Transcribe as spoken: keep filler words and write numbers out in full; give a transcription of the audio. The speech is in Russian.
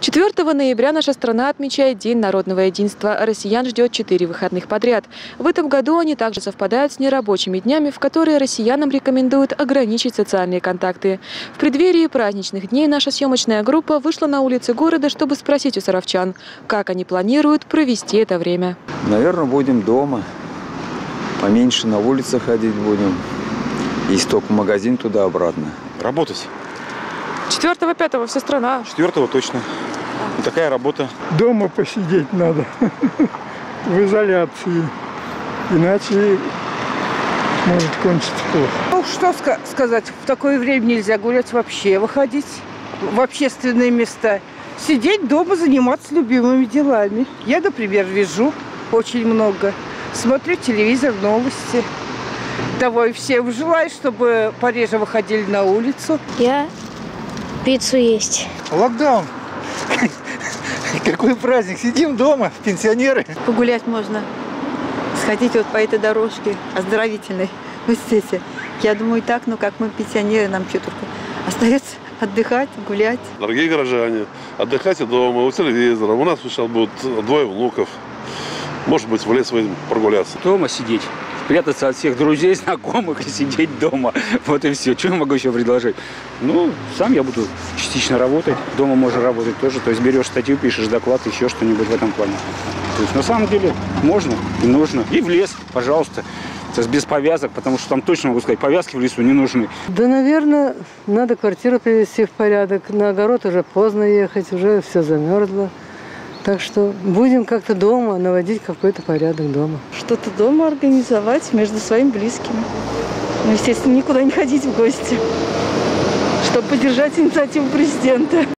четвёртого ноября наша страна отмечает День народного единства. Россиян ждет четыре выходных подряд. В этом году они также совпадают с нерабочими днями, в которые россиянам рекомендуют ограничить социальные контакты. В преддверии праздничных дней наша съемочная группа вышла на улицы города, чтобы спросить у саровчан, как они планируют провести это время. Наверное, будем дома. Поменьше на улице ходить будем. Если только в магазин туда-обратно. Работать. четвёртого-пятого вся страна. четвёртого точно. И такая работа. Дома посидеть надо, в изоляции, иначе может кончиться плохо. Ну, что ска сказать, в такое время нельзя гулять вообще, выходить в общественные места. Сидеть дома, заниматься любимыми делами. Я, например, вижу очень много. Смотрю телевизор, новости. Того и всем желаю, чтобы пореже выходили на улицу. Я пиццу есть. Локдаун. Какой праздник. Сидим дома, пенсионеры. Погулять можно. Сходить вот по этой дорожке оздоровительной. Ну, естественно. Я думаю, так, но как мы пенсионеры, нам что только остается отдыхать, гулять. Дорогие горожане, отдыхайте дома, у телевизора. У нас сейчас будут двое внуков. Может быть, в лес выйдем прогуляться. Дома сидеть. Прятаться от всех друзей, знакомых и сидеть дома. Вот и все. Что я могу еще предложить? Ну, сам я буду частично работать. Дома можно работать тоже. То есть берешь статью, пишешь доклад, еще что-нибудь в этом плане. То есть на самом деле можно и нужно. И в лес, пожалуйста. То есть без повязок, потому что там точно могу сказать, повязки в лесу не нужны. Да, наверное, надо квартиру привести в порядок. На огород уже поздно ехать, уже все замерзло. Так что будем как-то дома наводить какой-то порядок дома. Что-то дома организовать между своими близкими. Ну, естественно, никуда не ходить в гости, чтобы поддержать инициативу президента.